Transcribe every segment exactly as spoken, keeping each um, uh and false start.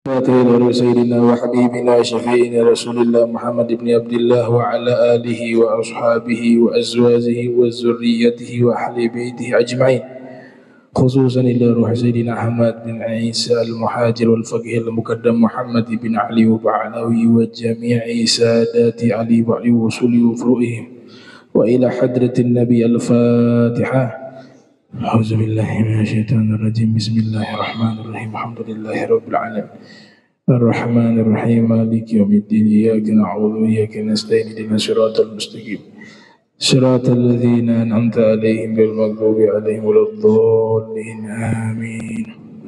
فاتح سيدنا وحبيبنا شفيعنا رسول الله محمد بن عبد الله وعلى آله وأصحابه وأزواجه وذريته وأهل بيته أجمعين، خصوصا إلى روح سيدنا أحمد بن عيسى المهاجر والفقيه المقدم محمد بن علي وبعلوي وجميع سادات علي وعلي وصول وفروئهم وإلى حضرة النبي. الفاتحة. أعوذ بالله من الشيطان الرجيم. بسم الله الرحمن الرحيم. الحمد لله رب العالمين الرحمن الرحيم مالك يوم الدين. إياك نعبد وإياك نستعين اهدنا الصراط المستقيم صراط الذين أنعمت عليهم غير المغضوب عليهم ولا الضالين آمين.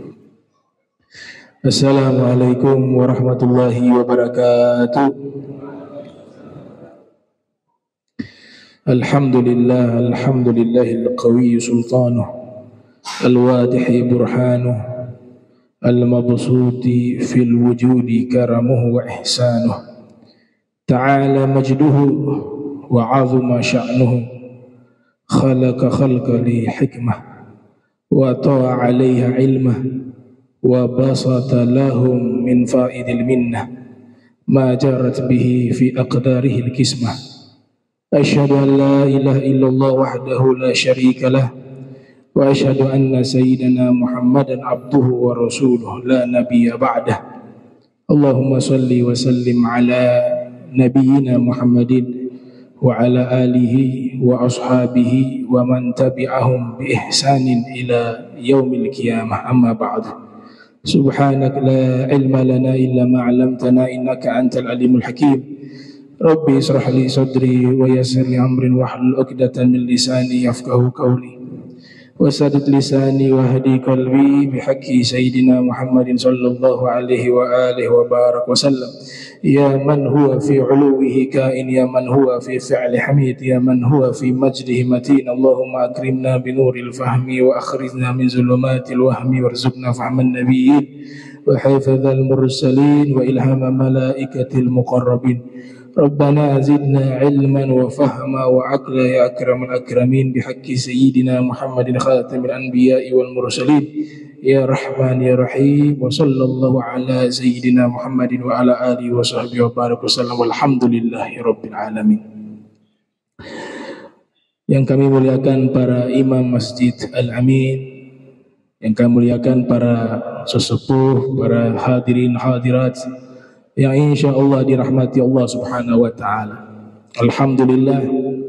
السلام عليكم ورحمة الله وبركاته. الحمد لله الحمد لله القوي سلطانه الواضح برهانه المبسوط في الوجود كرمه وإحسانه، تعالى مجده وعظم شأنه، خلق خلق لحكمة وطاع عليها علمه وبسط لهم من فائد المنة ما جرت به في أقداره الكسمة. أشهد أن لا إله إلا الله وحده لا شريك له، وأشهد أن سيدنا محمدا عبده ورسوله لا نبي بعده. اللهم صل وسلم على نبينا محمد وعلى آله وأصحابه ومن تبعهم بإحسان إلى يوم القيامة. أما بعد، سبحانك لا علم لنا إلا ما علمتنا إنك أنت العليم الحكيم. ربي اشرح لي صدري ويسر لي أمري واحلل عقدة من لساني يفقهوا قولي وسدد لساني واهدي قلبي بحق سيدنا محمد صلى الله عليه وآله وبارك وسلم. يا من هو في علوه كائن، يا من هو في فعل حميد، يا من هو في مجده متين. اللهم أكرمنا بنور الفهم وأخرجنا من ظلمات الوهم وارزقنا فهم النبيين وحفظ المرسلين وإلهام ملائكة المقربين. ربنا زدنا علما وفهما وعقلا يا أكرم الأكرمين بحق سيدنا محمد خاتم الأنبياء والمرسلين يا رحمن يا رحيم. وصلى الله على سيدنا محمد وعلى آله وصحبه وبارك وسلم والحمد لله رب العالمين. Yang kami muliakan para imam Masjid Al-Amin, yang kami muliakan para sesepuh, para hadirin hadirat yang insya Allah dirahmati Allah subhanahu wa ta'ala. Alhamdulillah,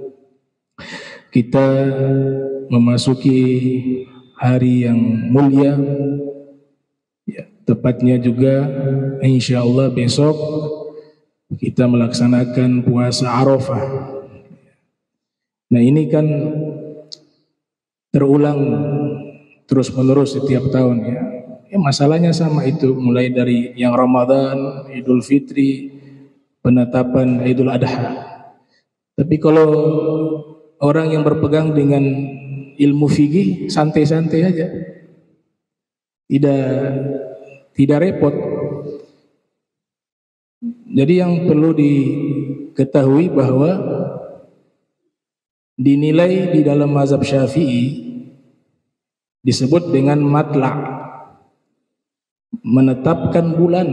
kita memasuki hari yang mulia ya, tepatnya juga insya Allah besok kita melaksanakan puasa Arafah. Nah, ini kan terulang terus menerus setiap tahun ya. Ya, masalahnya sama itu, mulai dari yang Ramadan, Idul Fitri, penetapan Idul Adha. Tapi kalau orang yang berpegang dengan ilmu fikih santai-santai aja, tidak tidak repot. Jadi yang perlu diketahui bahwa dinilai di dalam mazhab Syafi'i disebut dengan matla', menetapkan bulan.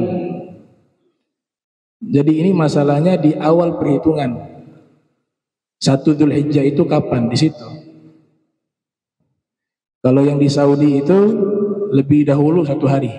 Jadi ini masalahnya di awal perhitungan. Satu Dzulhijjah itu kapan? Di situ. Kalau yang di Saudi itu lebih dahulu satu hari.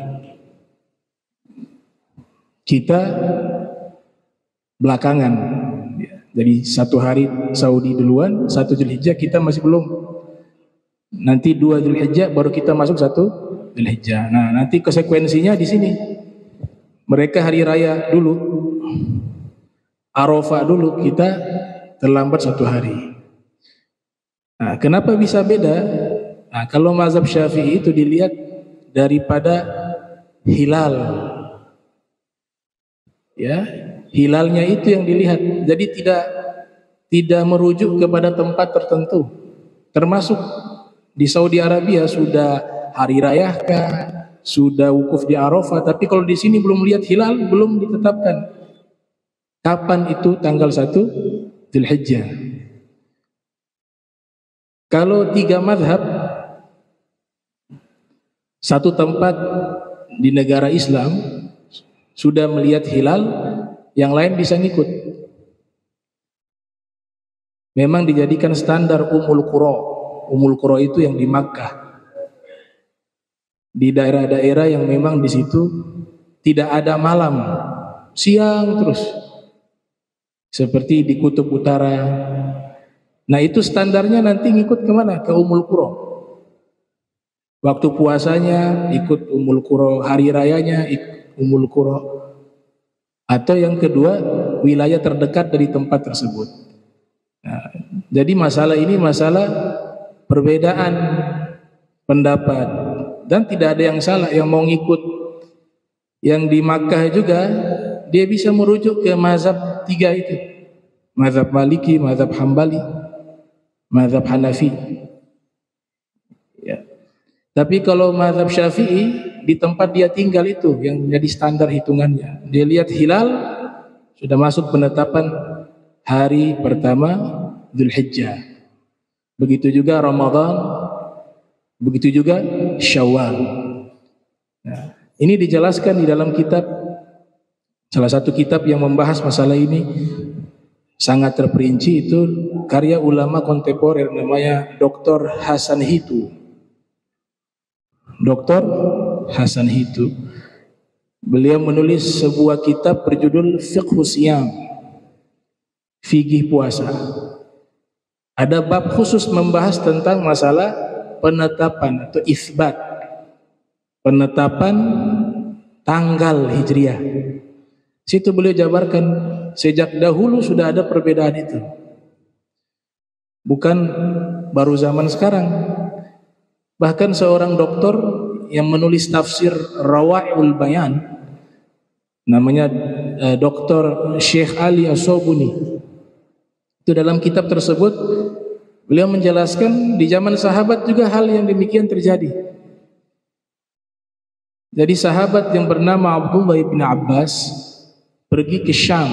Kita belakangan. Jadi satu hari Saudi duluan, satu Dzulhijjah kita masih belum. Nanti dua Dzulhijjah baru kita masuk satu Dzulhijjah. Nah, nanti konsekuensinya di sini. Mereka hari raya dulu, Arafah dulu, kita terlambat satu hari. Nah, kenapa bisa beda? Nah, kalau mazhab Syafi'i itu dilihat daripada hilal. Ya, hilalnya itu yang dilihat. Jadi tidak tidak merujuk kepada tempat tertentu. Termasuk di Saudi Arabia sudah hari raya kah, sudah wukuf di Arafah, tapi kalau di sini belum lihat hilal, belum ditetapkan kapan itu tanggal satu Dzulhijjah. Kalau tiga mazhab, satu tempat di negara Islam, sudah melihat hilal, yang lain bisa ngikut. Memang dijadikan standar Ummul Qura. Ummul Qura itu yang di Makkah. Di daerah-daerah yang memang di situ tidak ada malam, siang terus. Seperti di Kutub Utara. Nah itu standarnya nanti ngikut kemana? Ke Ummul Qura. Waktu puasanya ikut Ummul Qura, hari rayanya ikut Ummul Qura. Atau yang kedua, wilayah terdekat dari tempat tersebut. Nah, jadi masalah ini masalah perbedaan pendapat, dan tidak ada yang salah. Yang mau ngikut yang di Makkah juga, dia bisa merujuk ke mazhab tiga itu, mazhab Maliki, mazhab Hambali, mazhab Hanafi ya. Tapi kalau mazhab Syafi'i, di tempat dia tinggal itu yang menjadi standar hitungannya. Dia lihat hilal, sudah masuk penetapan hari pertama Dzulhijjah. Begitu juga Ramadan, begitu juga Syawal. Nah, ini dijelaskan di dalam kitab, salah satu kitab yang membahas masalah ini sangat terperinci, itu karya ulama kontemporer namanya Doktor Hasan Hitu. Doktor Hasan Hitu, beliau menulis sebuah kitab berjudul Fiqhus Siyam, fikih puasa. Ada bab khusus membahas tentang masalah penetapan atau isbat, penetapan tanggal Hijriah. Situ beliau jabarkan sejak dahulu sudah ada perbedaan itu, bukan baru zaman sekarang. Bahkan seorang doktor yang menulis tafsir Rawai'ul Bayan, namanya eh, Doktor Syekh Ali As-Sobuni, itu dalam kitab tersebut beliau menjelaskan di zaman sahabat juga hal yang demikian terjadi. Jadi sahabat yang bernama Abdullah bin Abbas pergi ke Syam.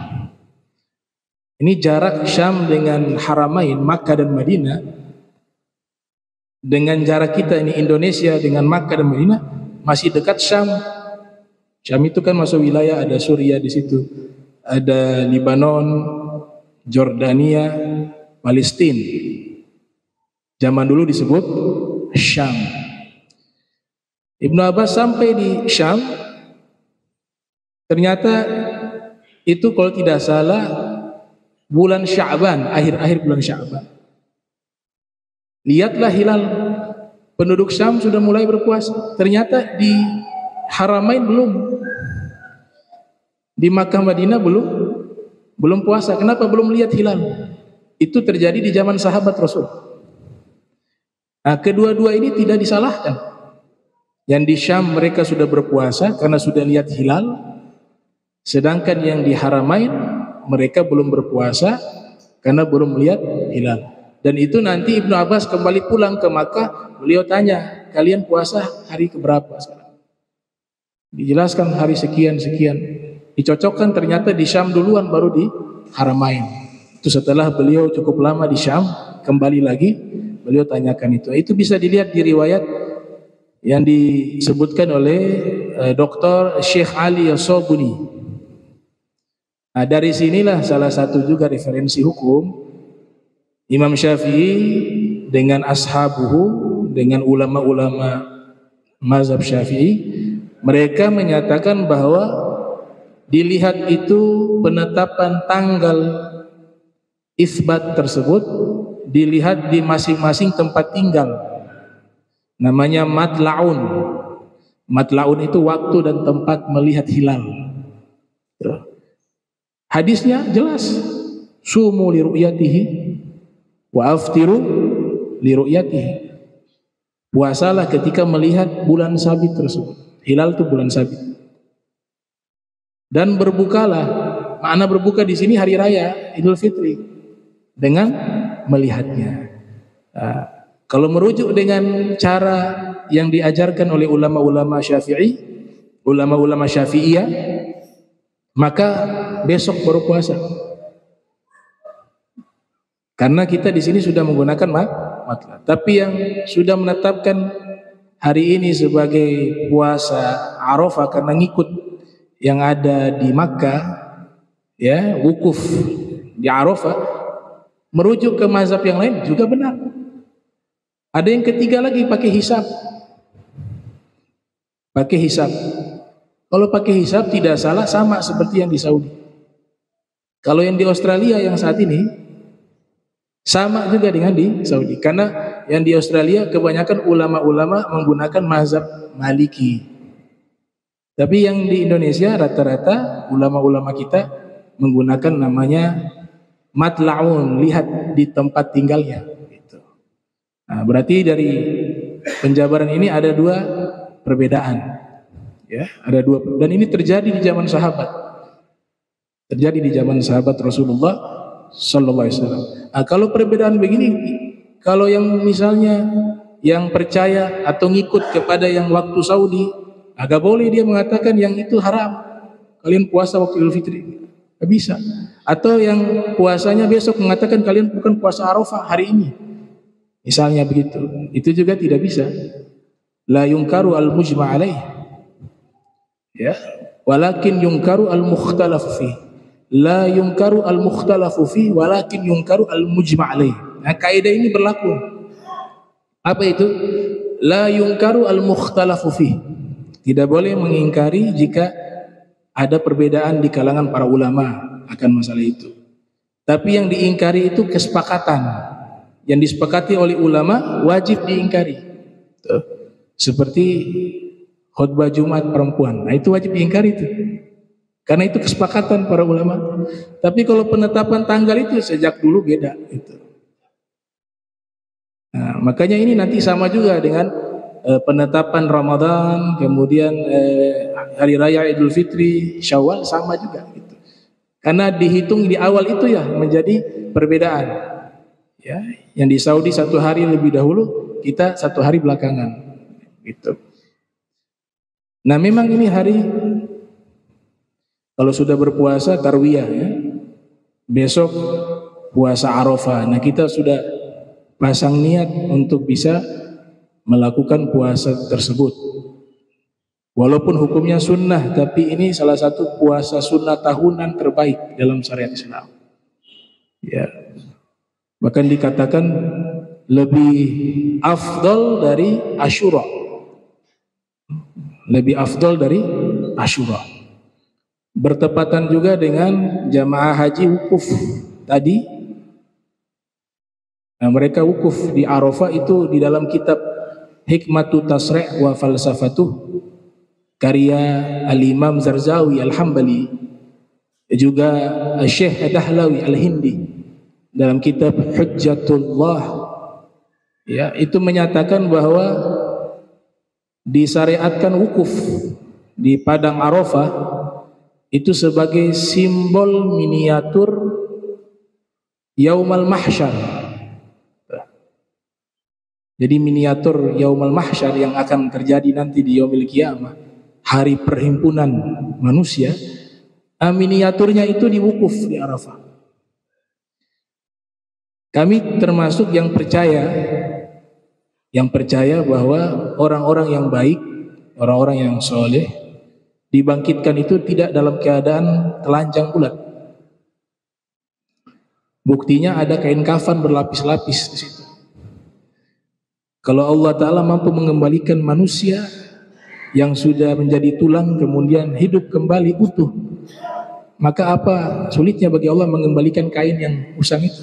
Ini jarak Syam dengan Haramain, Makkah dan Madinah, dengan jarak kita ini Indonesia dengan Makkah dan Madinah masih dekat. Syam, Syam itu kan masuk wilayah, ada Suriah di situ, ada Libanon, Jordania, Palestina. Zaman dulu disebut Syam. Ibnu Abbas sampai di Syam, ternyata itu kalau tidak salah bulan Sya'ban, akhir-akhir bulan Sya'ban. Lihatlah hilal, penduduk Syam sudah mulai berpuasa. Ternyata di Haramain belum, di Makkah Madinah belum belum puasa. Kenapa belum lihat hilal? Itu terjadi di zaman sahabat Rasul. Nah, kedua-dua ini tidak disalahkan. Yang di Syam mereka sudah berpuasa karena sudah lihat hilal, sedangkan yang di Haramain mereka belum berpuasa karena belum melihat hilal. Dan itu nanti Ibnu Abbas kembali pulang ke Makkah, beliau tanya, kalian puasa hari keberapa sekarang? Dijelaskan hari sekian-sekian. Dicocokkan ternyata di Syam duluan baru di Haramain. Itu setelah beliau cukup lama di Syam, kembali lagi beliau tanyakan itu. Itu bisa dilihat di riwayat yang disebutkan oleh uh, Doktor Syekh Ali As-Sobuni. Nah, dari sinilah salah satu juga referensi hukum Imam Syafi'i dengan ashabuhu, dengan ulama-ulama mazhab Syafi'i. Mereka menyatakan bahwa dilihat itu penetapan tanggal isbat tersebut dilihat di masing-masing tempat tinggal, namanya matla'un. Matla'un itu waktu dan tempat melihat hilal. Hadisnya jelas, sumu li ru'yatihi wa aftiru li ru'yatihi. Puasalah ketika melihat bulan sabit tersebut. Hilal itu bulan sabit. Dan berbukalah, makna berbuka di sini hari raya Idul Fitri, dengan melihatnya. Nah, kalau merujuk dengan cara yang diajarkan oleh ulama-ulama Syafi'i, ulama-ulama Syafi'iyah, maka besok baru puasa. Karena kita di sini sudah menggunakan matla. Tapi yang sudah menetapkan hari ini sebagai puasa Arafah karena ngikut yang ada di Makkah, ya, wukuf di Arafah, merujuk ke mazhab yang lain juga benar. Ada yang ketiga lagi pakai hisab. Pakai hisab. Kalau pakai hisab tidak salah, sama seperti yang di Saudi. Kalau yang di Australia yang saat ini sama juga dengan di Saudi. Karena yang di Australia kebanyakan ulama-ulama menggunakan mazhab Maliki. Tapi yang di Indonesia rata-rata ulama-ulama kita menggunakan namanya matla'un, lihat di tempat tinggalnya. Gitu. Nah, berarti dari penjabaran ini ada dua perbedaan, ya, ada dua, dan ini terjadi di zaman sahabat, terjadi di zaman sahabat Rasulullah Sallallahu Alaihi Wasallam. Nah, kalau perbedaan begini, kalau yang misalnya yang percaya atau ngikut kepada yang waktu Saudi, agak boleh dia mengatakan yang itu haram, kalian puasa waktu Idul Fitri, nggak bisa. Atau yang puasanya besok mengatakan kalian bukan puasa Arafah hari ini, misalnya begitu, itu juga tidak bisa. La yungkaru al-mujma' alaih, ya, walakin yungkaru al-mukhtalafu fi. La yungkaru al-mukhtalafu fi, walakin yungkaru al-mujma' alaih. Nah, kaidah ini berlaku. Apa itu? La yungkaru al-mukhtalafu fi. Tidak boleh mengingkari jika ada perbedaan di kalangan para ulama akan masalah itu. Tapi yang diingkari itu kesepakatan. Yang disepakati oleh ulama wajib diingkari. Tuh. Seperti khutbah Jumat perempuan, nah itu wajib diingkari itu, karena itu kesepakatan para ulama. Tapi kalau penetapan tanggal itu sejak dulu beda itu. Nah, makanya ini nanti sama juga dengan eh, penetapan Ramadan, kemudian eh, hari raya Idul Fitri, Syawal, sama juga gitu. Karena dihitung di awal itu ya menjadi perbedaan. Ya, yang di Saudi satu hari lebih dahulu, kita satu hari belakangan. Gitu. Nah, memang ini hari kalau sudah berpuasa tarwiyah, ya, besok puasa Arafah. Nah, kita sudah pasang niat untuk bisa melakukan puasa tersebut. Walaupun hukumnya sunnah, tapi ini salah satu puasa sunnah tahunan terbaik dalam syariat Islam. Ya, bahkan dikatakan lebih afdal dari Asyura. Lebih afdal dari Asyura. Bertepatan juga dengan jamaah haji wukuf tadi. Nah, mereka wukuf di Arafah itu di dalam kitab Hikmatu Tasri' wa Falsafatuh karya Al-Imam Zarzawi Al-Hambali, juga Syekh Dahlawi Al-Hindi dalam kitab Hujjatullah, ya, itu menyatakan bahwa disyariatkan wukuf di padang Arafah itu sebagai simbol miniatur Yaumal Mahsyar. Jadi miniatur Yaumal Mahsyar yang akan terjadi nanti di Yaumil Qiyamah, hari perhimpunan manusia, miniaturnya itu di wukuf di Arafah. Kami termasuk yang percaya yang percaya bahwa orang-orang yang baik, orang-orang yang soleh dibangkitkan itu tidak dalam keadaan telanjang bulat. Buktinya ada kain kafan berlapis-lapis di situ. Kalau Allah Ta'ala mampu mengembalikan manusia yang sudah menjadi tulang kemudian hidup kembali utuh, maka apa sulitnya bagi Allah mengembalikan kain yang usang itu?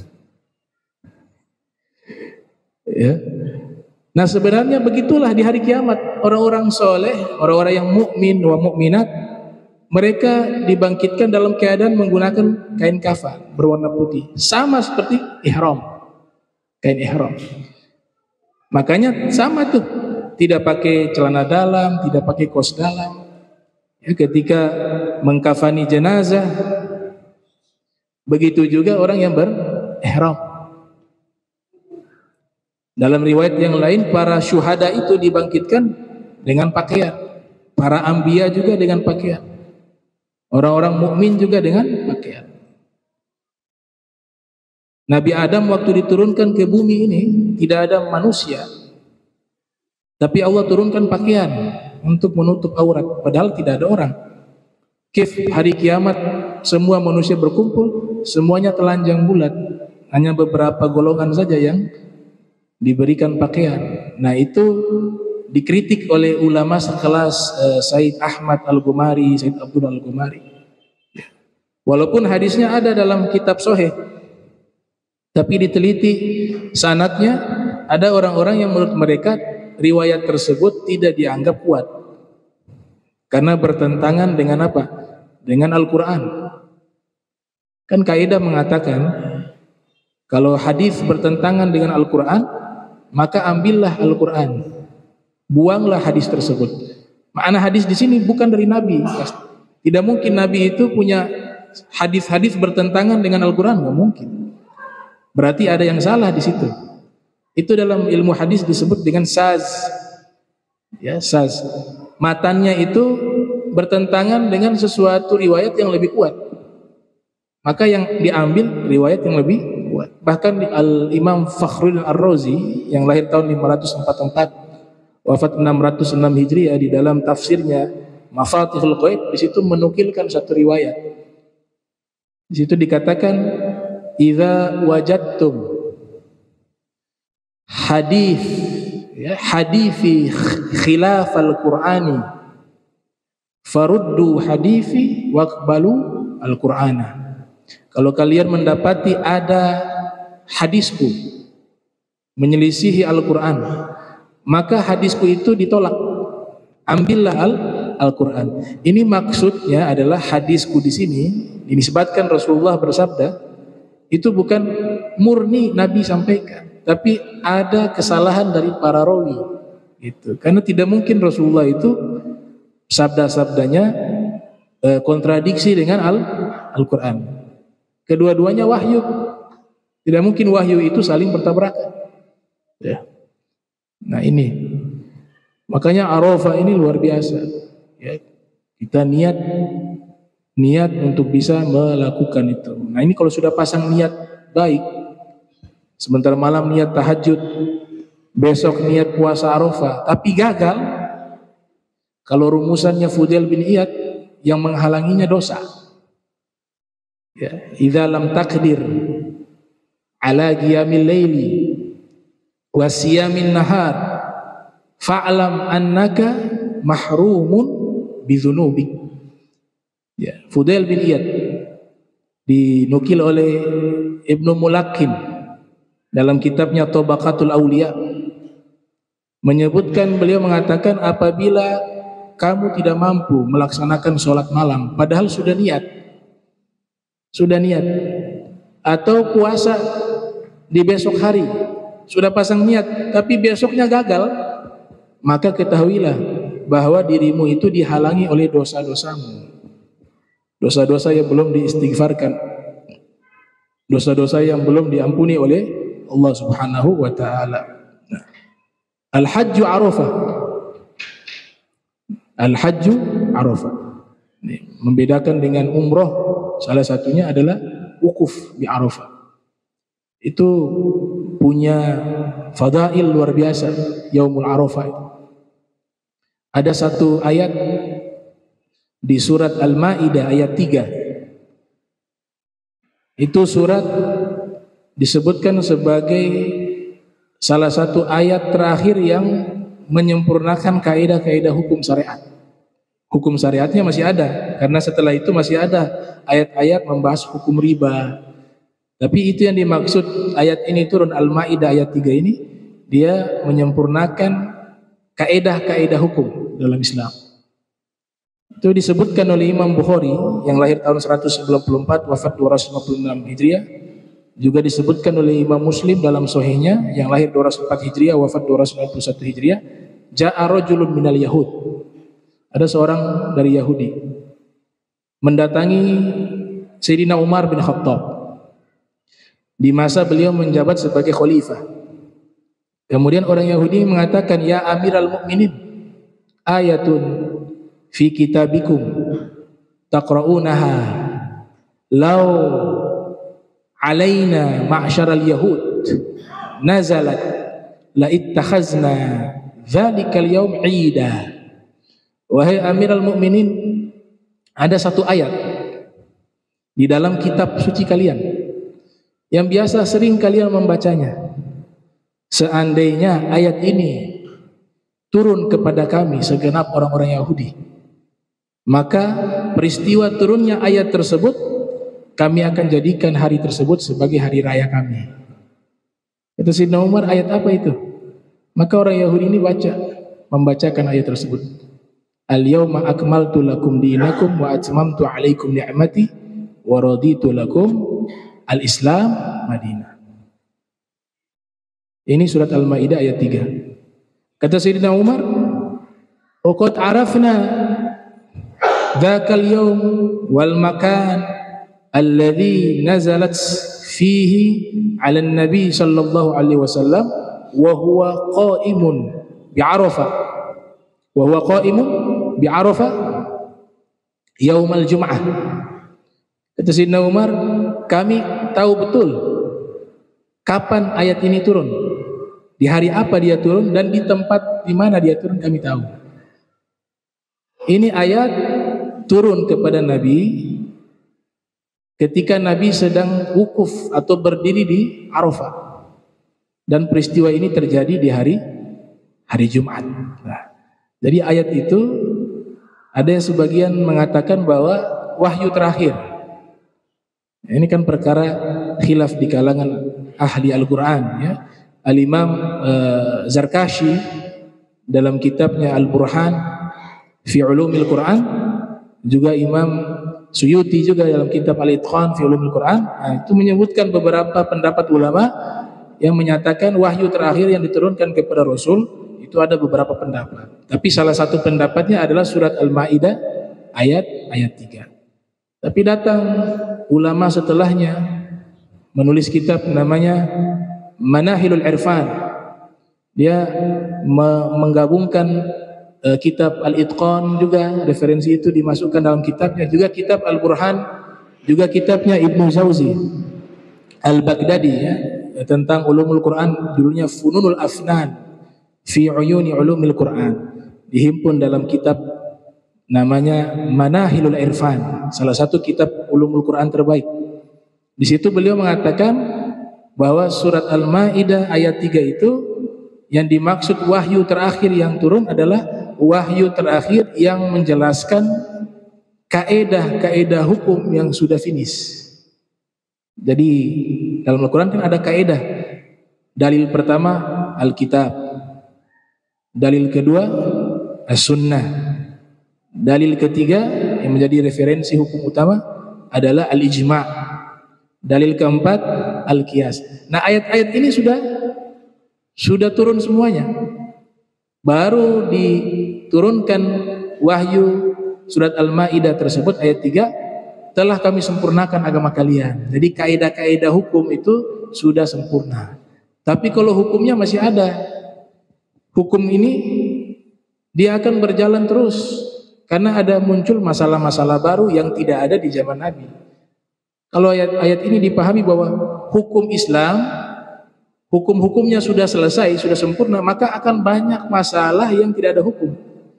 Ya. Nah, sebenarnya begitulah di hari kiamat, orang-orang soleh, orang-orang yang mukmin wa mukminat, mereka dibangkitkan dalam keadaan menggunakan kain kafan berwarna putih, sama seperti ihram, kain ihram. Makanya sama tuh, tidak pakai celana dalam, tidak pakai kaos dalam. Ya, ketika mengkafani jenazah, begitu juga orang yang berihram. Dalam riwayat yang lain, para syuhada itu dibangkitkan dengan pakaian, para anbiya juga dengan pakaian, orang-orang mukmin juga dengan pakaian. Nabi Adam waktu diturunkan ke bumi ini tidak ada manusia, tapi Allah turunkan pakaian untuk menutup aurat, padahal tidak ada orang. Kif hari kiamat semua manusia berkumpul, semuanya telanjang bulat, hanya beberapa golongan saja yang diberikan pakaian. Nah itu dikritik oleh ulama sekelas uh, Said Ahmad Al-Ghumari, Said Abdul Al-Ghumari. Walaupun hadisnya ada dalam kitab Sahih, tapi diteliti sanadnya, ada orang-orang yang menurut mereka riwayat tersebut tidak dianggap kuat karena bertentangan dengan apa? Dengan Al-Quran. Kan kaidah mengatakan kalau hadis bertentangan dengan Al-Quran, maka ambillah Al-Quran, buanglah hadis tersebut. Makna hadis di sini bukan dari Nabi. Tidak mungkin Nabi itu punya hadis-hadis bertentangan dengan Al-Quran, nggak mungkin. Berarti ada yang salah di situ. Itu dalam ilmu hadis disebut dengan saz. Ya, saz. Matannya itu bertentangan dengan sesuatu riwayat yang lebih kuat. Maka yang diambil riwayat yang lebih kuat. Bahkan Al-Imam Fakhruddin Ar-Razi yang lahir tahun lima ratus empat puluh empat, wafat enam ratus enam Hijriah, di dalam tafsirnya Mafatihul Ghaib, di situ menukilkan satu riwayat. Di situ dikatakan, "Idza wajadtum hadis ya hadithi khilaf al-Qur'ani faruddu hadithi waqbalu al-Qur'ana." Kalau kalian mendapati ada hadisku menyelisihi Al-Qur'an, maka hadisku itu ditolak. Ambillah Al-Qur'an. Ini maksudnya adalah hadisku di sini dinisbatkan Rasulullah bersabda, itu bukan murni Nabi sampaikan, tapi ada kesalahan dari para rawi. Gitu. Karena tidak mungkin Rasulullah itu sabda-sabdanya eh, kontradiksi dengan Al Al-Quran. Kedua-duanya wahyu. Tidak mungkin wahyu itu saling bertabrakan. Ya. Nah ini, makanya Arafah ini luar biasa. Ya. Kita niat niat untuk bisa melakukan itu. Nah ini kalau sudah pasang niat baik, sebentar malam niat tahajud, besok niat puasa Arafah, tapi gagal, kalau rumusannya Fudail bin Iyad, yang menghalanginya dosa. Ya, idza lam taqdir ala qiyamil laili wa siyamin nahar fa'lam annaka mahrumun bidzunubik. Ya, Fudail bin Iyad dinukil oleh Ibnu Mulaqin dalam kitabnya Tabaqatul Auliya, menyebutkan, beliau mengatakan, apabila kamu tidak mampu melaksanakan sholat malam padahal sudah niat sudah niat atau puasa di besok hari sudah pasang niat tapi besoknya gagal, maka ketahuilah bahwa dirimu itu dihalangi oleh dosa-dosamu, dosa-dosa yang belum diistighfarkan, dosa-dosa yang belum diampuni oleh Allah Subhanahu wa ta'ala. Nah, Al-Hajju Arafah. Al-Hajju Arafah. Ini membedakan dengan umroh, salah satunya adalah wukuf di Arafah. Itu punya fadail luar biasa, Yaumul Arafah. Ada satu ayat di surat Al-Maidah ayat tiga. Itu surat disebutkan sebagai salah satu ayat terakhir yang menyempurnakan kaidah-kaidah hukum syariat. Hukum syariatnya masih ada, karena setelah itu masih ada ayat-ayat membahas hukum riba. Tapi itu yang dimaksud ayat ini turun, Al-Maidah ayat tiga ini, dia menyempurnakan kaidah-kaidah hukum dalam Islam. Itu disebutkan oleh Imam Bukhari yang lahir tahun seratus sembilan puluh empat, wafat dua ratus lima puluh enam Hijriah. Juga disebutkan oleh Imam Muslim dalam Sahihnya yang lahir dua ratus empat Hijriah, wafat dua ratus sembilan puluh satu Hijriah. Ja'a rajulun minal Yahud. Ada seorang dari Yahudi mendatangi Sayyidina Umar bin Khattab di masa beliau menjabat sebagai khalifah. Kemudian orang Yahudi mengatakan, "Ya Amiral Mukminin, ayatun fi kitabikum taqra'unaha law alaina ma'syaral yahud nazalat la ittakhazna dzalikal yaum 'ida." Wahai Amirul Mukminin, ada satu ayat di dalam kitab suci kalian yang biasa sering kalian membacanya. Seandainya ayat ini turun kepada kami segenap orang-orang Yahudi, maka peristiwa turunnya ayat tersebut kami akan jadikan hari tersebut sebagai hari raya kami. Kata Sayyidina Umar, ayat apa itu? Maka orang Yahudi ini baca, membacakan ayat tersebut. Al-yawma akmaltu lakum dinakum wa atmamtu alaikum ni'mati wa raditu lakum al-islam madinah. Ini surat Al-Maidah ayat tiga. Kata Sayyidina Umar, "Qad arafna dzakal yawm wal makan alladhi nazalat fihi 'ala an-nabi sallallahu alaihi wasallam wa huwa qa'imun bi Arafah wa huwa qa'imun bi Arafah yaumal Jum'ah." Kata Sayyidina Umar, kami tahu betul kapan ayat ini turun, di hari apa dia turun, dan di tempat di mana dia turun kami tahu. Ini ayat turun kepada Nabi ketika Nabi sedang wukuf atau berdiri di Arafah, dan peristiwa ini terjadi di hari hari Jumat. Nah, jadi ayat itu ada yang sebagian mengatakan bahwa wahyu terakhir. Ini kan perkara khilaf di kalangan ahli Al-Quran, ya. Al-Imam uh, Zarkashi dalam kitabnya Al-Burhan fi Ulumil Quran, juga Imam Suyuti juga dalam kitab Al-Itqan fi Ulumil Quran, nah, itu menyebutkan beberapa pendapat ulama yang menyatakan wahyu terakhir yang diturunkan kepada Rasul itu ada beberapa pendapat. Tapi salah satu pendapatnya adalah surat Al-Maidah ayat ayat tiga. Tapi datang ulama setelahnya menulis kitab namanya Manahilul Irfan. Dia me- menggabungkan uh, kitab Al-Itqan juga, referensi itu dimasukkan dalam kitabnya, juga kitab Al-Burhan, juga kitabnya Ibnu Jauzi Al-Baghdadi, ya, tentang ulumul Quran, judulnya Fununul Afnan fi Uyuni Ulumil Quran, dihimpun dalam kitab namanya Manahilul Irfan, salah satu kitab ulumul Quran terbaik. Di situ beliau mengatakan bahwa surat Al-Maidah ayat tiga itu yang dimaksud wahyu terakhir yang turun adalah wahyu terakhir yang menjelaskan kaedah-kaedah hukum yang sudah finish. Jadi dalam Al-Quran kan ada kaedah. Dalil pertama Alkitab, dalil kedua As-Sunnah, dalil ketiga yang menjadi referensi hukum utama adalah Al-Ijma', dalil keempat Al-Qiyas. Nah, ayat-ayat ini sudah sudah turun semuanya. Baru diturunkan wahyu surat Al-Maidah tersebut ayat tiga, telah kami sempurnakan agama kalian. Jadi kaidah-kaidah hukum itu sudah sempurna. Tapi kalau hukumnya masih ada, hukum ini dia akan berjalan terus, karena ada muncul masalah-masalah baru yang tidak ada di zaman Nabi. Kalau ayat-ayat ini dipahami bahwa hukum Islam, hukum-hukumnya sudah selesai, sudah sempurna, maka akan banyak masalah yang tidak ada hukum.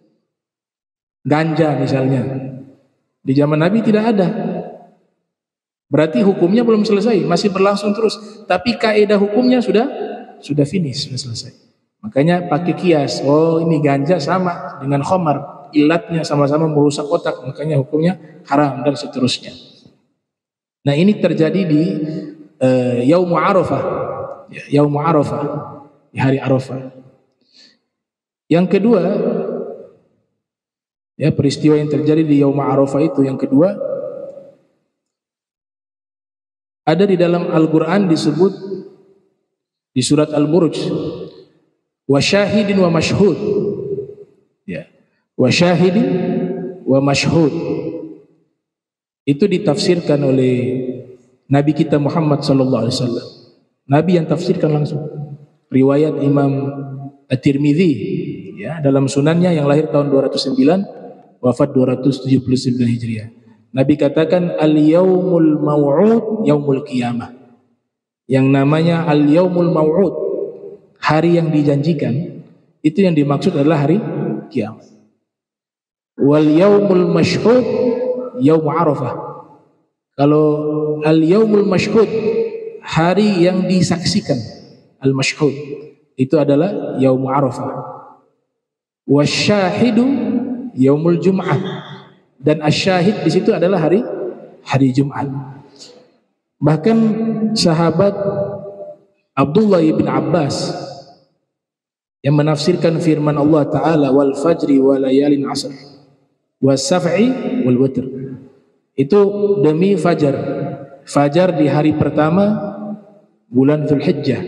Ganja misalnya, di zaman Nabi tidak ada, berarti hukumnya belum selesai, masih berlangsung terus. Tapi kaidah hukumnya sudah sudah finish, sudah selesai. Makanya pakai kias, oh ini ganja sama dengan khamar, ilatnya sama-sama merusak otak, makanya hukumnya haram, dan seterusnya. Nah, ini terjadi di uh, Yaum Arafah, ya, Yaum Arafah, di hari Arafah. Yang kedua, ya, peristiwa yang terjadi di Yaum Arafah itu yang kedua ada di dalam Al-Quran, disebut di surat Al-Buruj, wa syahidin wa mashhud, ya, wa syahidin wa mashhud. Itu ditafsirkan oleh Nabi kita Muhammad sallallahu alaihi wasallam. Nabi yang tafsirkan langsung. Riwayat Imam At-Tirmidzi, ya, dalam sunannya, yang lahir tahun dua ratus sembilan, wafat dua ratus tujuh puluh sembilan Hijriah. Nabi katakan al-yaumul mau'ud yaumul qiyamah. Yang namanya al-yaumul mau'ud, hari yang dijanjikan, itu yang dimaksud adalah hari kiamat. Wal yaumul mashhud yaum Arafah. Kalau al-yaumul mashhud, hari yang disaksikan, al-mashhud itu adalah yaum Arafah. Wasyahidu yaumul Jum'ah, dan asyahid di situ adalah hari hari Jumat. Bahkan sahabat Abdullah bin Abbas yang menafsirkan firman Allah Ta'ala wal fajri wa layalin asr was saf'i wal witr, itu demi fajar, fajar di hari pertama bulan Dzulhijjah,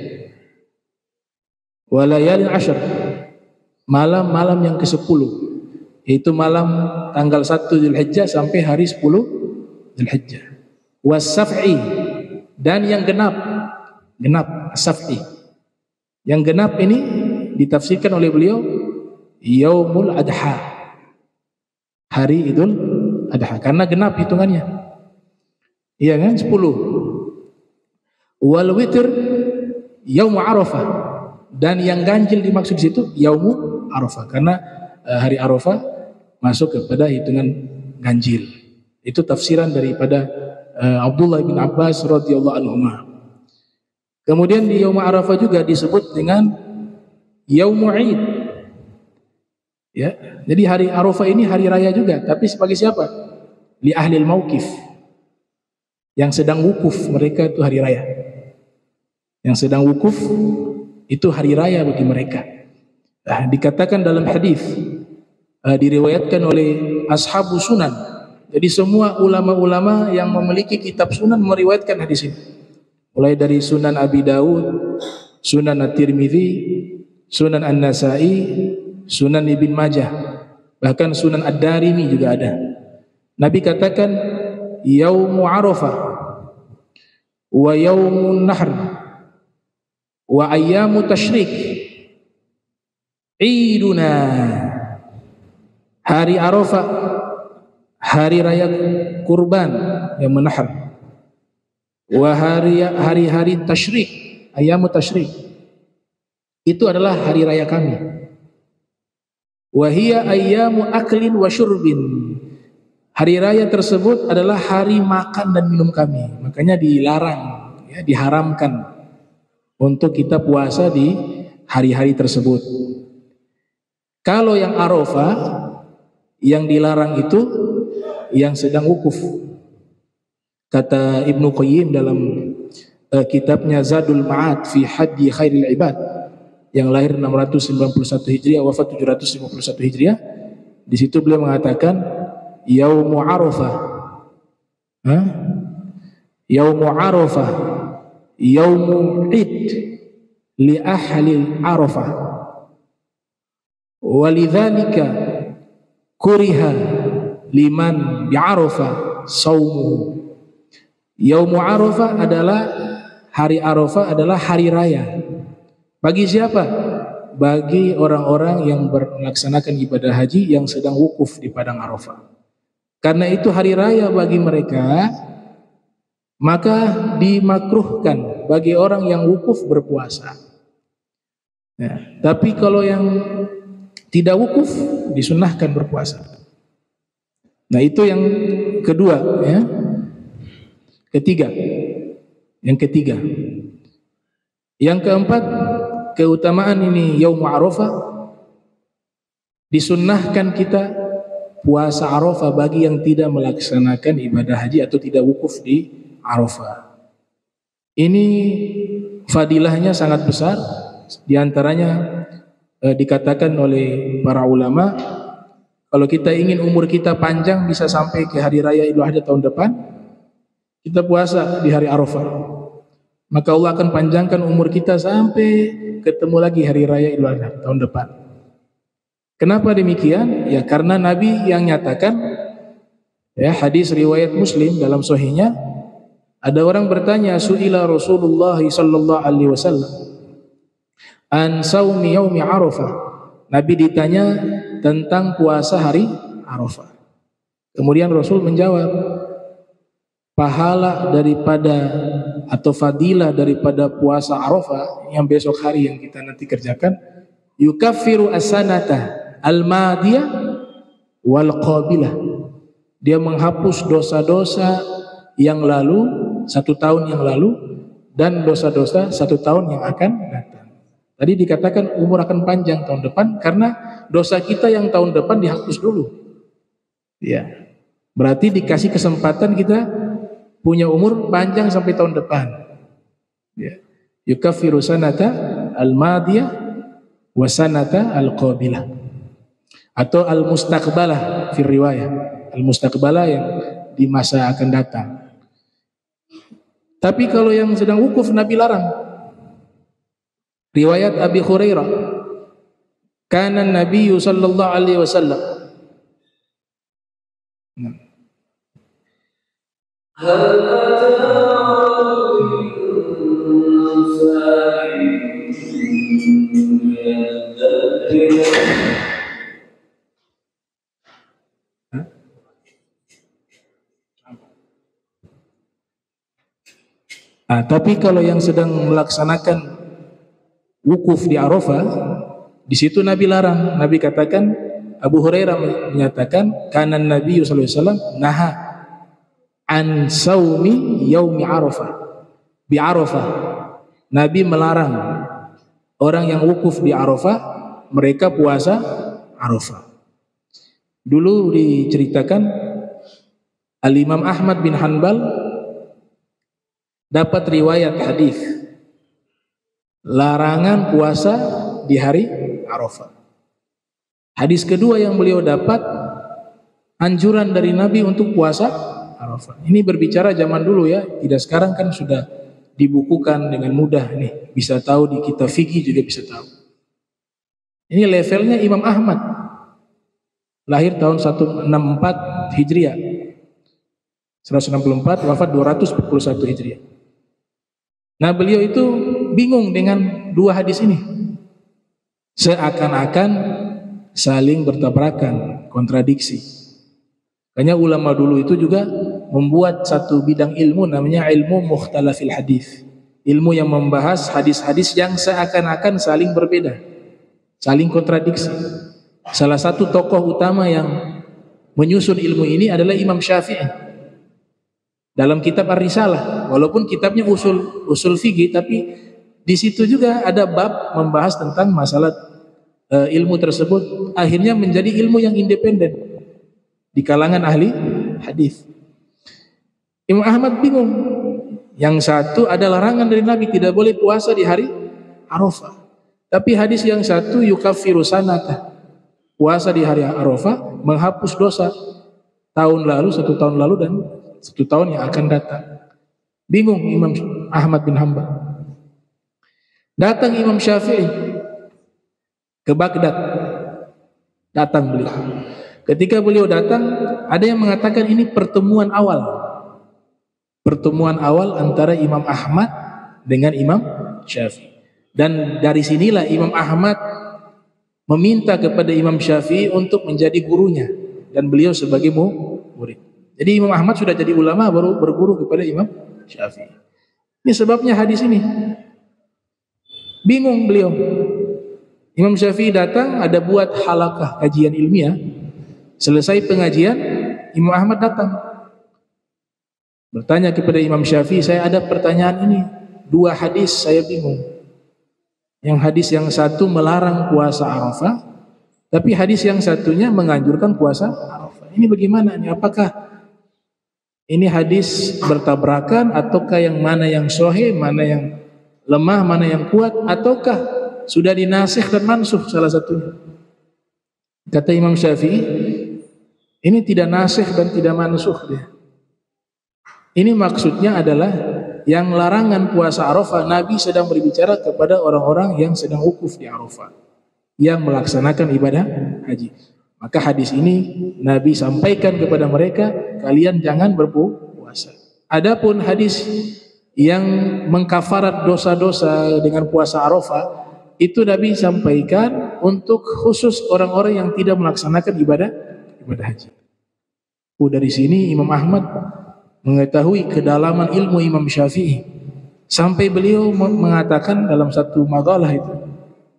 wa layalin ashr, malam-malam yang kesepuluh, yaitu malam tanggal satu Dzulhijjah sampai hari sepuluh Dzulhijjah, was saf'i, dan yang genap, genap as-saf'i. Yang genap ini ditafsirkan oleh beliau yaumul adha, hari Idul Adha, karena genap hitungannya, iya kan, sepuluh. Wal witr yaum Arafah, dan yang ganjil dimaksud di situ yaum Arafah, karena uh, hari Arafah masuk kepada hitungan ganjil. Itu tafsiran daripada uh, Abdullah bin Abbas radhiyallahu anhuma. Kemudian di yaum Arafah juga disebut dengan yaumul Id. Ya, jadi hari Arafah ini hari raya juga, tapi sebagai siapa? Li ahlil mauqif, yang sedang wukuf, mereka itu hari raya. Yang sedang wukuf itu hari raya bagi mereka. Nah, dikatakan dalam hadis, uh, diriwayatkan oleh ashabu sunan. Jadi semua ulama-ulama yang memiliki kitab sunan meriwayatkan hadis ini. Mulai dari Sunan Abi Dawud, Sunan At-Tirmidzi, Sunan An-Nasai, Sunan Ibn Majah, bahkan Sunan Ad-Darimi juga ada. Nabi katakan Yaumu Arafah wa Yaumun Nahr wa Ayyamu Tashrik Iduna, hari Arafah, hari raya kurban yang menahar, wa hari hari-hari Tashrik, Ayyamu Tashrik, itu adalah hari raya kami. Wahia ayyamu aklin wa syurbin, hari raya tersebut adalah hari makan dan minum kami. Makanya dilarang, ya, diharamkan untuk kita puasa di hari-hari tersebut. Kalau yang Arafah, yang dilarang itu yang sedang wukuf. Kata Ibnu Qayyim dalam uh, kitabnya Zadul Ma'ad fi Hadyi Khairil Ibad, yang lahir enam ratus sembilan puluh satu Hijriah, wafat tujuh ratus lima puluh satu Hijriah. Di situ beliau mengatakan Yaumu Arafah, huh? Yaumu Arafah, Yaumu Id li ahli Arafah, walidzalika kuriha liman bi Arafah saumuhu. Yaumu Arafah adalah hari Arafah adalah hari raya. Bagi siapa? Bagi orang-orang yang melaksanakan ibadah haji yang sedang wukuf di padang Arafah. Karena itu hari raya bagi mereka, maka dimakruhkan bagi orang yang wukuf berpuasa. Ya, tapi kalau yang tidak wukuf disunahkan berpuasa. Nah, itu yang kedua, ya. Ketiga. Yang ketiga. Yang keempat, keutamaan ini Yaum Arafah, disunnahkan kita puasa Arafah bagi yang tidak melaksanakan ibadah haji atau tidak wukuf di Arafah. Ini fadilahnya sangat besar. Di antaranya eh, dikatakan oleh para ulama, kalau kita ingin umur kita panjang bisa sampai ke hari raya Idul Adha tahun depan, kita puasa di hari Arafah, maka Allah akan panjangkan umur kita sampai ketemu lagi hari raya Idul Adha tahun depan. Kenapa demikian? Ya karena Nabi yang nyatakan, ya, hadis riwayat Muslim dalam sahihnya, ada orang bertanya, su'ila Rasulullah sallallahu alaihi wasallam an saumi yaumi Arafah. Nabi ditanya tentang puasa hari Arafah. Kemudian Rasul menjawab, pahala daripada atau fadilah daripada puasa Arafah yang besok hari yang kita nanti kerjakan, yukaffiru as-sanata al-madiyah wal qabilah, Dia menghapus dosa-dosa yang lalu, satu tahun yang lalu, dan dosa-dosa satu tahun yang akan datang. Tadi dikatakan umur akan panjang tahun depan karena dosa kita yang tahun depan dihapus dulu. Ya, berarti dikasih kesempatan kita punya umur panjang sampai tahun depan. Ya. Yukaffiru sanata al-madiyah wa sanata al-qabilah, atau al-mustaqbalah fi riwayah. Al-mustaqbalah yang di masa akan datang. Tapi kalau yang sedang wukuf Nabi larang. Riwayat Abi Hurairah, kana Nabi sallallahu alaihi wasallam Ah, tapi kalau yang sedang melaksanakan wukuf di Arafah, di situ Nabi larang. Nabi katakan, Abu Hurairah menyatakan, kana Nabi sallallahu alaihi wasallam naha an saumi yaumi Arafah. Bi Arafah, Nabi melarang orang yang wukuf di Arafah, mereka puasa Arafah. Dulu diceritakan Al-Imam Ahmad bin Hanbal dapat riwayat hadis larangan puasa di hari Arafah. Hadis kedua yang beliau dapat anjuran dari Nabi untuk puasa Arafah. Ini berbicara zaman dulu ya, tidak sekarang kan sudah dibukukan dengan mudah nih, bisa tahu di kitab fikih juga bisa tahu. Ini levelnya Imam Ahmad, lahir tahun seratus enam puluh empat Hijriah, seratus enam puluh empat, wafat dua ratus empat puluh satu Hijriah. Nah, beliau itu bingung dengan dua hadis ini, seakan-akan saling bertabrakan, kontradiksi. Makanya ulama dulu itu juga membuat satu bidang ilmu namanya ilmu mukhtalafil hadis, ilmu yang membahas hadis-hadis yang seakan-akan saling berbeda, saling kontradiksi. Salah satu tokoh utama yang menyusun ilmu ini adalah Imam Syafi'i. Dalam kitab Ar-Risalah, walaupun kitabnya usul usul fikih, tapi di situ juga ada bab membahas tentang masalah e, ilmu tersebut. Akhirnya menjadi ilmu yang independen di kalangan ahli hadis. Imam Ahmad bingung. Yang satu ada larangan dari Nabi, tidak boleh puasa di hari Arafah. Tapi hadis yang satu yukaffiru sanata, puasa di hari Arafah menghapus dosa tahun lalu, satu tahun lalu dan satu tahun yang akan datang. Bingung Imam Ahmad bin Hanbal. Datang Imam Syafi'i ke Baghdad. Datang beliau. Ketika beliau datang, ada yang mengatakan ini pertemuan awal. Pertemuan awal antara Imam Ahmad dengan Imam Syafi'i. Dan dari sinilah Imam Ahmad meminta kepada Imam Syafi'i untuk menjadi gurunya dan beliau sebagai murid. Jadi Imam Ahmad sudah jadi ulama baru berguru kepada Imam Syafi'i. Ini sebabnya hadis ini. Bingung beliau. Imam Syafi'i datang, ada buat halakah kajian ilmiah. Selesai pengajian, Imam Ahmad datang. Bertanya kepada Imam Syafi'i, saya ada pertanyaan ini. Dua hadis saya bingung. Yang hadis yang satu melarang puasa Arafah, tapi hadis yang satunya menganjurkan puasa Arafah. Ini bagaimana? Ini apakah ini hadis bertabrakan, ataukah yang mana yang sahih, mana yang lemah, mana yang kuat, ataukah sudah dinasikh dan mansuh salah satunya? Kata Imam Syafi'i, ini tidak nasikh dan tidak mansuh dia. Ini maksudnya adalah yang larangan puasa Arafah, Nabi sedang berbicara kepada orang-orang yang sedang wukuf di Arafah, yang melaksanakan ibadah haji. Maka hadis ini Nabi sampaikan kepada mereka, kalian jangan berpuasa. Adapun hadis yang mengkafarat dosa-dosa dengan puasa Arafah, itu Nabi sampaikan untuk khusus orang-orang yang tidak melaksanakan ibadah ibadah haji. Oh, dari sini Imam Ahmad mengetahui kedalaman ilmu Imam Syafi'i, sampai beliau mengatakan dalam satu maqalah itu,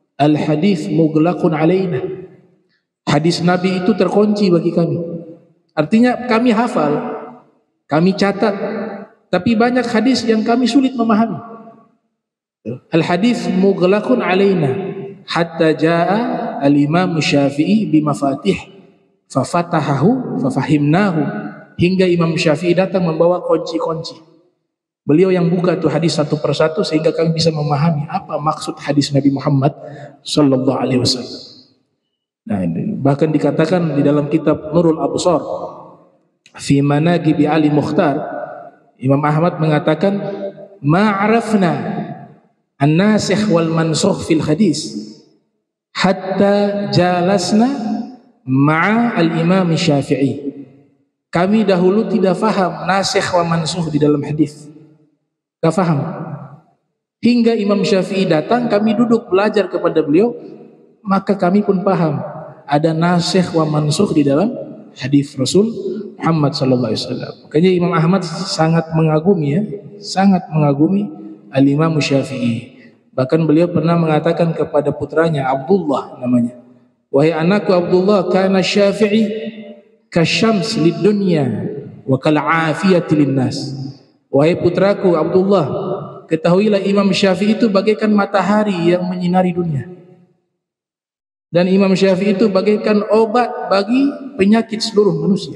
al-hadis mughlaqun alaina. Hadis Nabi itu terkunci bagi kami. Artinya kami hafal, kami catat, tapi banyak hadis yang kami sulit memahami. Al-hadis mughlaqun alaina hatta jaa al-Imam Syafi'i bimafatih fafatahahu fafahimnahu, hingga Imam Syafi'i datang membawa kunci-kunci. Beliau yang buka tuh hadis satu persatu sehingga kami bisa memahami apa maksud hadis Nabi Muhammad sallallahu alaihi wasallam. Nah, bahkan dikatakan di dalam kitab Nurul Absar fi Manaqib Ali Mukhtar, Imam Ahmad mengatakan ma'arafna an-nasikh wal mansukh fil hadis hatta jalasna ma'a al-Imam Syafi'i. Kami dahulu tidak faham nasikh wa mansukh di dalam hadis, gak faham, hingga Imam Syafi'i datang, kami duduk belajar kepada beliau, maka kami pun paham ada nasikh wa mansukh di dalam hadis Rasul Muhammad sallallahu alaihi wasallam. Makanya Imam Ahmad sangat mengagumi ya, sangat mengagumi Al-Imam Syafi'i. Bahkan beliau pernah mengatakan kepada putranya Abdullah namanya, wahai anakku Abdullah, kana Syafi'i kasyams lid dunya wa kal afiyati linnas. Wahai putraku Abdullah, ketahuilah Imam Syafi'i itu bagaikan matahari yang menyinari dunia, dan Imam Syafi'i itu bagaikan obat bagi penyakit seluruh manusia.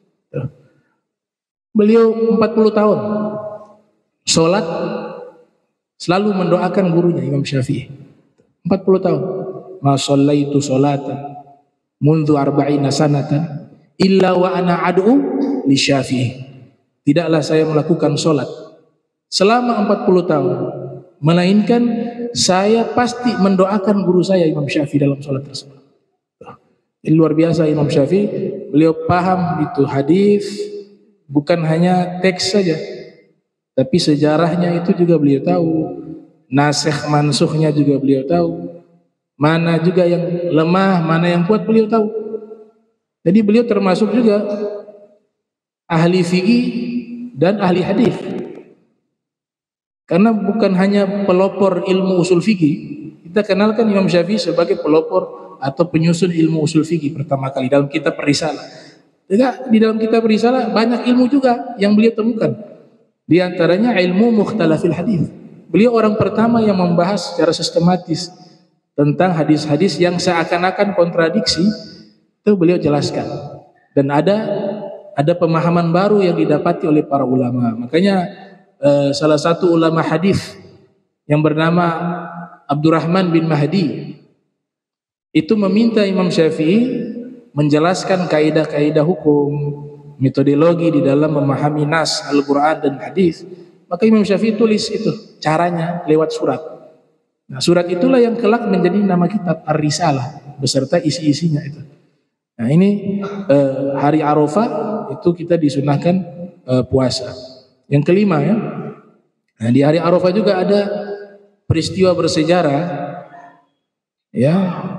Beliau empat puluh tahun sholat selalu mendoakan gurunya Imam Syafi'i. empat puluh tahun. Ma shallaitu sholatan mundu arba'ina sanatan illa wa ana ad'u li Syafi'i. Tidaklah saya melakukan sholat selama empat puluh tahun, melainkan saya pasti mendoakan guru saya Imam Syafi'i dalam sholat tersebut. Ini luar biasa Imam Syafi'i. Beliau paham itu hadis, bukan hanya teks saja, tapi sejarahnya itu juga beliau tahu, nasikh mansukhnya juga beliau tahu, mana juga yang lemah, mana yang kuat beliau tahu. Jadi beliau termasuk juga ahli fikih dan ahli hadis. Karena bukan hanya pelopor ilmu usul fikih, kita kenalkan Imam Syafi'i sebagai pelopor atau penyusun ilmu usul fikih pertama kali dalam kitab Risalah. Tidak, di dalam kitab Risalah banyak ilmu juga yang beliau temukan. Di antaranya ilmu mukhtalafil hadis. Beliau orang pertama yang membahas secara sistematis tentang hadis-hadis yang seakan-akan kontradiksi, itu beliau jelaskan. Dan ada ada pemahaman baru yang didapati oleh para ulama. Makanya eh, salah satu ulama hadis yang bernama Abdurrahman bin Mahdi itu meminta Imam Syafi'i menjelaskan kaidah-kaidah hukum, metodologi di dalam memahami nas Al-Quran dan hadis. Maka Imam Syafi'i tulis itu caranya lewat surat. Nah, surat itulah yang kelak menjadi nama kitab Ar-Risalah beserta isi-isinya itu. Nah, ini eh, hari Arafah itu kita disunahkan eh, puasa. Yang kelima ya. Nah, di hari Arafah juga ada peristiwa bersejarah ya,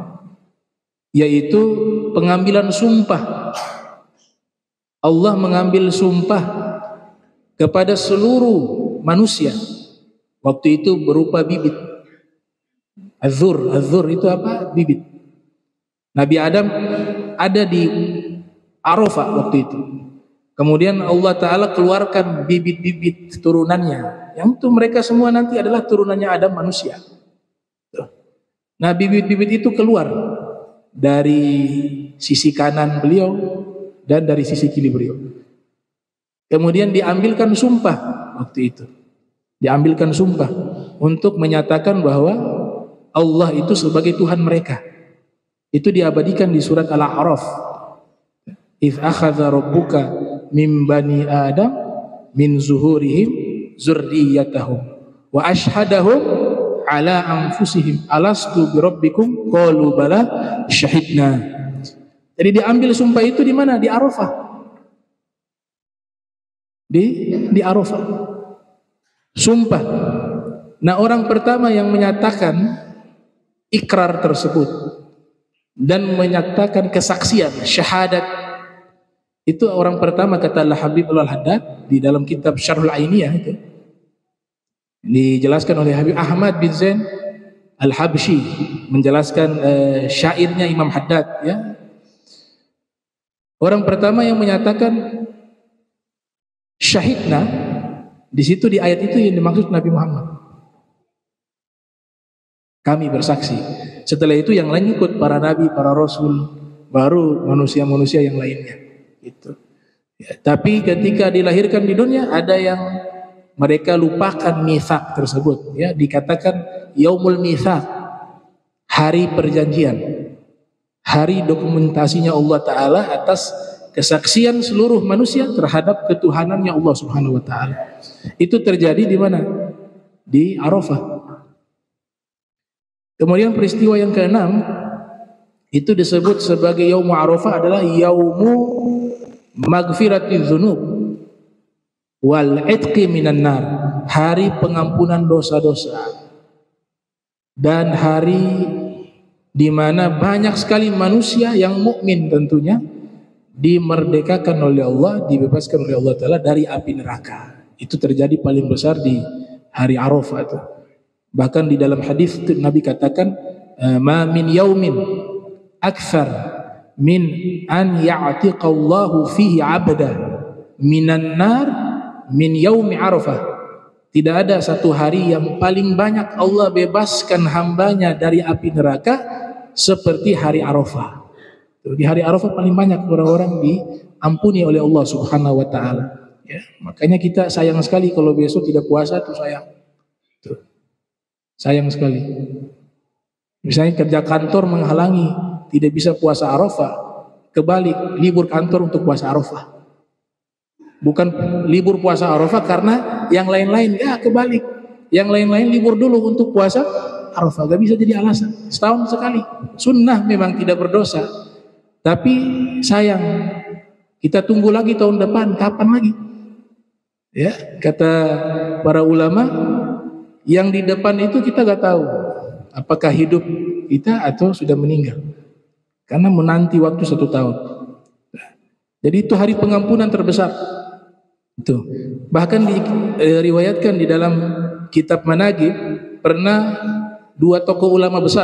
yaitu pengambilan sumpah. Allah mengambil sumpah kepada seluruh manusia. Waktu itu berupa bibit. Az-zur, az-zur itu apa? Bibit. Nabi Adam ada di Arafah waktu itu. Kemudian Allah Ta'ala keluarkan bibit-bibit turunannya, yang itu mereka semua nanti adalah turunannya Adam manusia. Nah, bibit-bibit itu keluar dari sisi kanan beliau dan dari sisi kiri beliau. Kemudian diambilkan sumpah waktu itu. Diambilkan sumpah untuk menyatakan bahwa Allah itu sebagai Tuhan mereka. Itu diabadikan di surat Al-A'raf. Idz akhadha rabbuka min bani Adam min zuhurihim dzurriyyatahum wa ashhadahum ala anfusihim alastu birabbikum qalu bala syahidna. Jadi diambil sumpah itu di mana? Di Arafah. Di di Arafah. Sumpah. Nah, orang pertama yang menyatakan ikrar tersebut dan menyatakan kesaksian syahadat itu orang pertama kata Al-Habib Al-Haddad di dalam kitab Syarhul Ainiyah itu. Dijelaskan oleh Habib Ahmad bin Zain Al-Habsyi menjelaskan uh, syairnya Imam Haddad ya. Orang pertama yang menyatakan syahidna, di situ di ayat itu yang dimaksud Nabi Muhammad. Kami bersaksi. Setelah itu yang lain ikut, para nabi, para rasul, baru manusia-manusia yang lainnya. Itu. Ya, tapi ketika dilahirkan di dunia ada yang mereka lupakan mitsaq tersebut. Ya, dikatakan yaumul mitsaq, hari perjanjian, hari dokumentasinya Allah Taala atas kesaksian seluruh manusia terhadap ketuhanannya Allah Subhanahu Wa Taala. Itu terjadi di mana? Di Arafah. Kemudian peristiwa yang keenam itu disebut sebagai Yaumu Arafah adalah Yaumu Maghfiratiz Dzunub wal Itqi minan nar, hari pengampunan dosa-dosa dan hari di mana banyak sekali manusia yang mukmin tentunya dimerdekakan oleh Allah, dibebaskan oleh Allah Taala dari api neraka. Itu terjadi paling besar di hari Arafah itu. Bahkan di dalam hadis Nabi katakan, ma min yaumin akthar min an ya'tiqallahu fihi 'abda minan nar min yaumi Arafah. Tidak ada satu hari yang paling banyak Allah bebaskan hambanya dari api neraka seperti hari Arafah. Di hari Arafah paling banyak orang-orang diampuni oleh Allah Subhanahu wa taala. Ya, makanya kita sayang sekali kalau besok tidak puasa, tuh sayang. Tuh. Sayang sekali. Misalnya kerja kantor menghalangi, tidak bisa puasa Arafah, kebalik, libur kantor untuk puasa Arafah. Bukan libur puasa Arafah karena yang lain-lain, ya kebalik. Yang lain-lain libur dulu untuk puasa Arafah, gak bisa jadi alasan. Setahun sekali. Sunnah memang tidak berdosa. Tapi sayang, kita tunggu lagi tahun depan, kapan lagi? Ya, kata para ulama, yang di depan itu kita gak tahu apakah hidup kita atau sudah meninggal, karena menanti waktu satu tahun. Jadi itu hari pengampunan terbesar. Itu bahkan diriwayatkan di dalam kitab Manaqib, pernah dua tokoh ulama besar.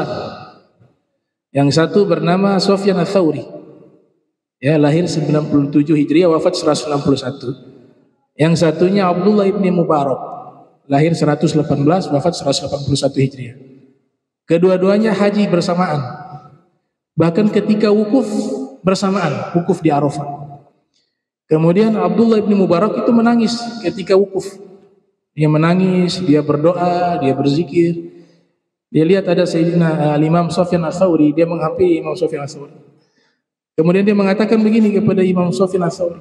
Yang satu bernama Sufyan Ats-Tsauri, ya, lahir sembilan puluh tujuh Hijriah, wafat seratus enam puluh satu. Yang satunya Abdullah ibni Mubarak, lahir seratus delapan belas, wafat seratus delapan puluh satu Hijriah. Kedua-duanya haji bersamaan. Bahkan ketika wukuf bersamaan, wukuf di Arafah. Kemudian Abdullah ibni Mubarak itu menangis ketika wukuf. Dia menangis, dia berdoa, dia berzikir. Dia lihat ada Sayyidina uh, Imam Sufyan Ats-Tsauri, dia menghampiri Imam Sufyan Ats-Tsauri. Kemudian dia mengatakan begini kepada Imam Sufyan Ats-Tsauri,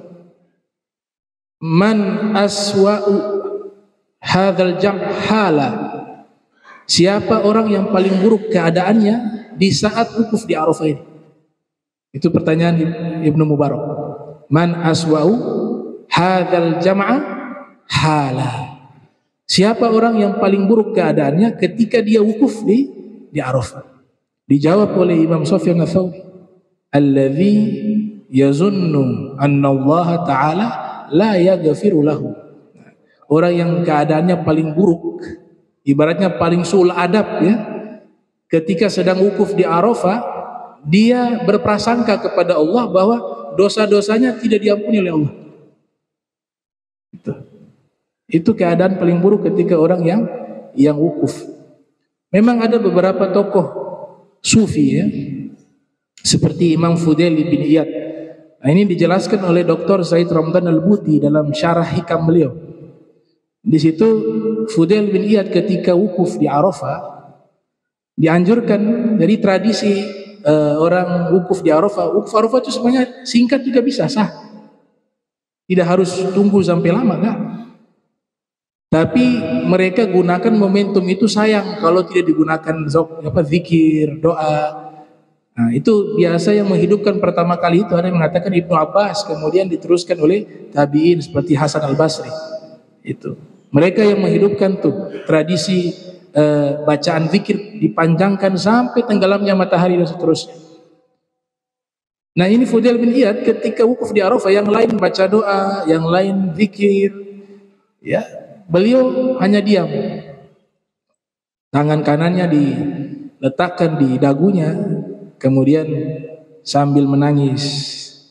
"Man aswa'u hadzal jam' hala?" Siapa orang yang paling buruk keadaannya di saat wukuf di Arafah ini? Itu pertanyaan Ibnu Mubarak. Man aswa'u hadzal jam'a hala? Siapa orang yang paling buruk keadaannya ketika dia wukuf di di Arafah? Dijawab oleh Imam Sufyan Ats-Tsauri, "Alladzi yazunnu anna Allah Ta'ala la yaghfiru lahu." Orang yang keadaannya paling buruk, ibaratnya paling suul adab, ya, ketika sedang wukuf di Arafah, dia berprasangka kepada Allah bahwa dosa-dosanya tidak diampuni oleh Allah. Itu. Itu keadaan paling buruk ketika orang yang yang wukuf. Memang ada beberapa tokoh sufi, ya, seperti Imam Fudail bin Iyad. Nah, ini dijelaskan oleh Doktor Said Ramdan Al-Buti dalam syarah hikam beliau. Di situ Fudail bin Iyad ketika wukuf di Arafah dianjurkan, dari tradisi uh, orang wukuf di Arafah. Wukuf Arafah itu sebenarnya singkat juga bisa, sah. Tidak harus tunggu sampai lama, enggak. Tapi mereka gunakan momentum itu, sayang kalau tidak digunakan apa zikir, doa. Nah, itu biasa yang menghidupkan pertama kali itu ada yang mengatakan Ibnu Abbas, kemudian diteruskan oleh tabi'in seperti Hasan Al-Basri. Itu. Mereka yang menghidupkan tuh tradisi eh, bacaan zikir dipanjangkan sampai tenggelamnya matahari dan seterusnya. Nah, ini Fudail bin Iyad ketika wukuf di Arafah, yang lain baca doa, yang lain zikir, ya. Beliau hanya diam. Tangan kanannya diletakkan di dagunya, kemudian sambil menangis.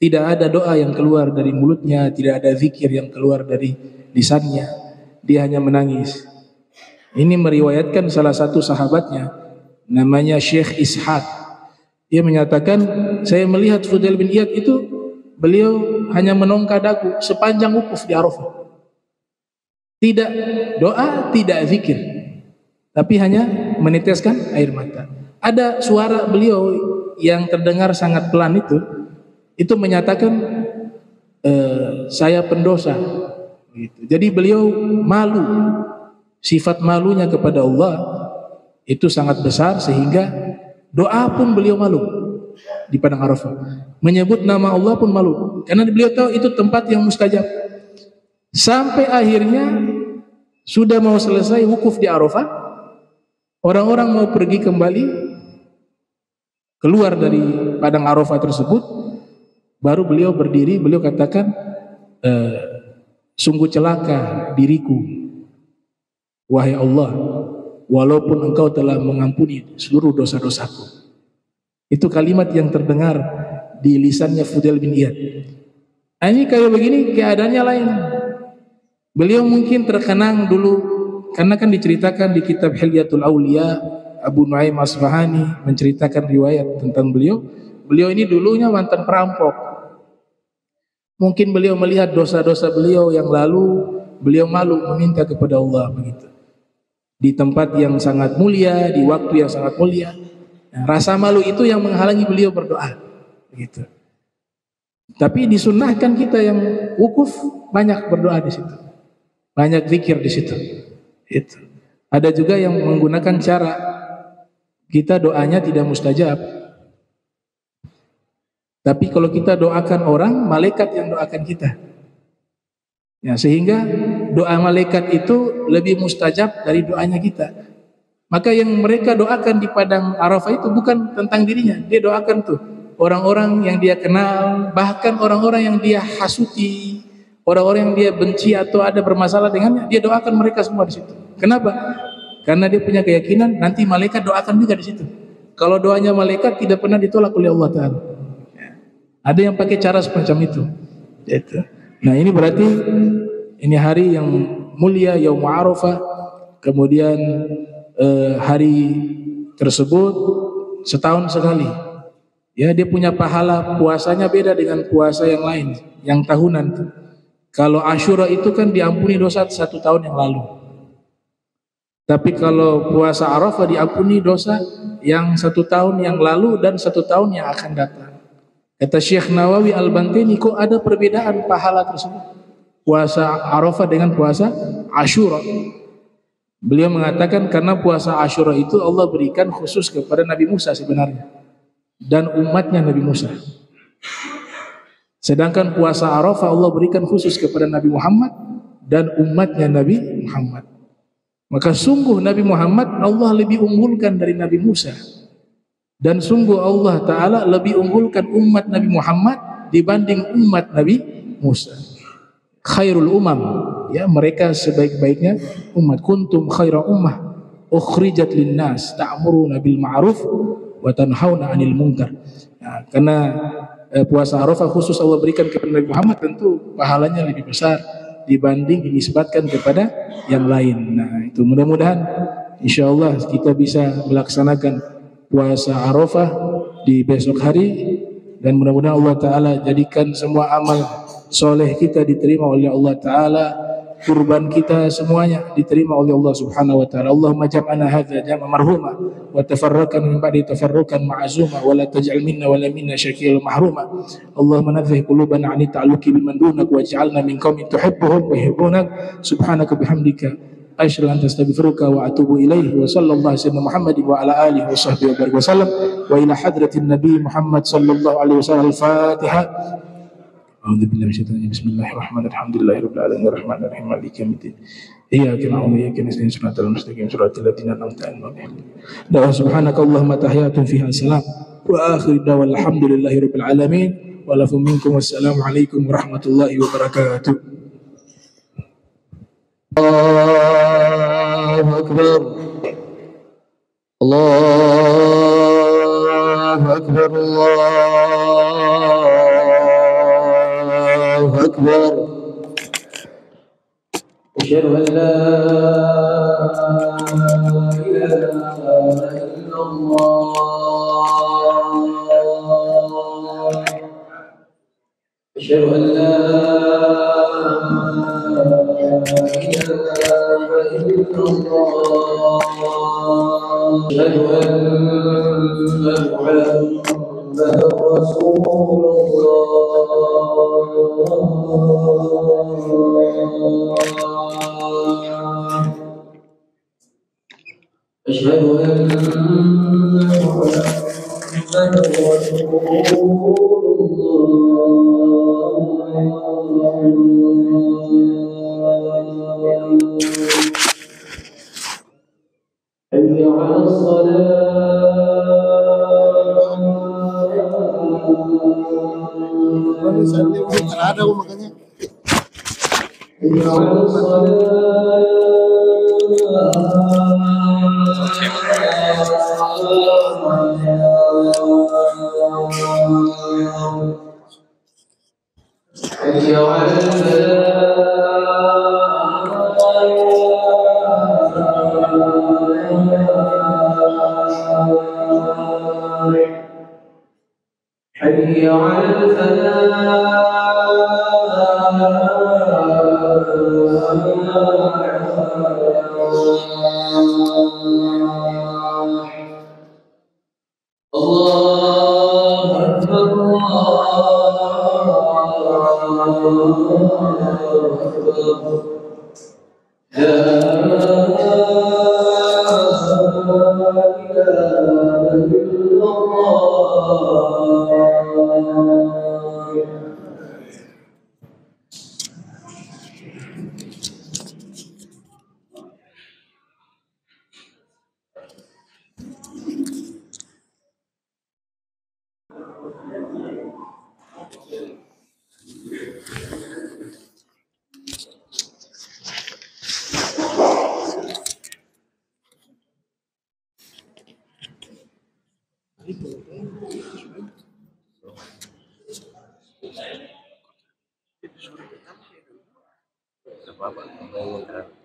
Tidak ada doa yang keluar dari mulutnya, tidak ada zikir yang keluar dari lisannya. Dia hanya menangis. Ini meriwayatkan salah satu sahabatnya, namanya Syekh Ishaq. Dia menyatakan, saya melihat Fudail bin Iyad itu, beliau hanya menongka dagu sepanjang wukuf di Arafah. Tidak doa, tidak zikir, tapi hanya meneteskan air mata. Ada suara beliau yang terdengar sangat pelan itu, itu menyatakan e, saya pendosa. Gitu. Jadi beliau malu, sifat malunya kepada Allah itu sangat besar sehingga doa pun beliau malu di padang Arafah. Menyebut nama Allah pun malu, karena beliau tahu itu tempat yang mustajab. Sampai akhirnya sudah mau selesai wukuf di Arafah, orang-orang mau pergi kembali keluar dari padang Arafah tersebut, baru beliau berdiri, beliau katakan, e, sungguh celaka diriku, wahai Allah, walaupun engkau telah mengampuni seluruh dosa-dosaku. Itu kalimat yang terdengar di lisannya Fudail bin Iyad. Ini kayak begini keadaannya lain. Beliau mungkin terkenang dulu, karena kan diceritakan di kitab Hilyatul Auliya, Abu Nuaim Asfahani menceritakan riwayat tentang beliau. Beliau ini dulunya mantan perampok. Mungkin beliau melihat dosa-dosa beliau yang lalu, beliau malu meminta kepada Allah begitu. Di tempat yang sangat mulia, di waktu yang sangat mulia. Nah, rasa malu itu yang menghalangi beliau berdoa begitu. Tapi disunnahkan kita yang wukuf banyak berdoa di situ. Banyak zikir di situ. Itu. Ada juga yang menggunakan cara kita doanya tidak mustajab. Tapi kalau kita doakan orang, malaikat yang doakan kita. Ya, sehingga doa malaikat itu lebih mustajab dari doanya kita. Maka yang mereka doakan di padang Arafah itu bukan tentang dirinya. Dia doakan tuh orang-orang yang dia kenal, bahkan orang-orang yang dia hasuti, orang-orang yang dia benci atau ada bermasalah dengannya, dia doakan mereka semua di situ. Kenapa? Karena dia punya keyakinan nanti malaikat doakan juga di situ. Kalau doanya malaikat tidak pernah ditolak oleh Allah Taala. Ya. Ada yang pakai cara semacam itu. Itu. Nah ini berarti ini hari yang mulia, Yaum Arafah. Kemudian eh, hari tersebut setahun sekali. Ya, dia punya pahala puasanya beda dengan puasa yang lain, yang tahunan. Kalau Asyura itu kan diampuni dosa satu tahun yang lalu. Tapi kalau puasa Arafah diampuni dosa yang satu tahun yang lalu dan satu tahun yang akan datang. Kata Syekh Nawawi Al-Bantini, kok ada perbedaan pahala tersebut? Puasa Arafah dengan puasa Asyura. Beliau mengatakan karena puasa Asyura itu Allah berikan khusus kepada Nabi Musa sebenarnya. Dan umatnya Nabi Musa. Sedangkan puasa Arafah Allah berikan khusus kepada Nabi Muhammad dan umatnya Nabi Muhammad. Maka sungguh Nabi Muhammad Allah lebih unggulkan dari Nabi Musa. Dan sungguh Allah Ta'ala lebih unggulkan umat Nabi Muhammad dibanding umat Nabi Musa. Khairul umam, ya, mereka sebaik-baiknya umat. Kuntum khaira ummah ukhrijat linnas ta'muruna bil ma'ruf wa tanhauna 'anil munkar. Nah, karena eh, puasa Arafah khusus Allah berikan kepada Nabi Muhammad, tentu pahalanya lebih besar dibanding dinisbatkan kepada yang lain. Nah, itu mudah-mudahan insyaallah kita bisa melaksanakan puasa Arafah di besok hari, dan mudah-mudahan Allah Ta'ala jadikan semua amal soleh kita diterima oleh Allah Ta'ala, kurban kita semuanya diterima oleh Allah Subhanahu wa Ta'ala. Allahumma jam'ana hadza jam'a marhuma wa tafarraqan min ba'di tafarruqan ma'zuma wa la taj'al minna wa la minna syakil mahruma. Allahumma nadhih qulubana 'ani ta'alluqi biman dunak waj'alna min qaumin tuhibbuhum wa yuhibbunak. Subhanaka bihamdika asyhadu an la ilaha illa anta astaghfiruka wa atubu ilaihi. Wa sallallahu alaihi Muhammadin wa ala alihi wa sahbihi wa barik wasallam wa ila hadratin nabi Muhammad sallallahu alaihi wasallam. Al-Fatihah. A'udzu billahi minasyaitonir rajim. Bismillahirrahmanirrahim. Alhamdulillahirabbil alamin arrahmanir rahim maliki yaumiddin. Iyyaka na'budu wa iyyaka nasta'in shiratal mustaqim shiratal ladzina an'amta 'alaihim. Wa subhanakallahumma tahiyyatun fiha salam wa akhiru da'wana alhamdulillahirabbil alamin wa lakum minkum wassalamu alaikum warahmatullahi wabarakatuh. Allahu akbar. Allahu akbar. Allah أكبر. أشهد أن لا إله إلا الله. أشهد أن لا إله إلا الله. أشهد أن محمدا رسول الله. أشهد أن محمدا رسول الله. حي على Ada makanya. حي على حي على حي على الله أكبر الله أكبر. لا إله إلا الله. Apa-apa,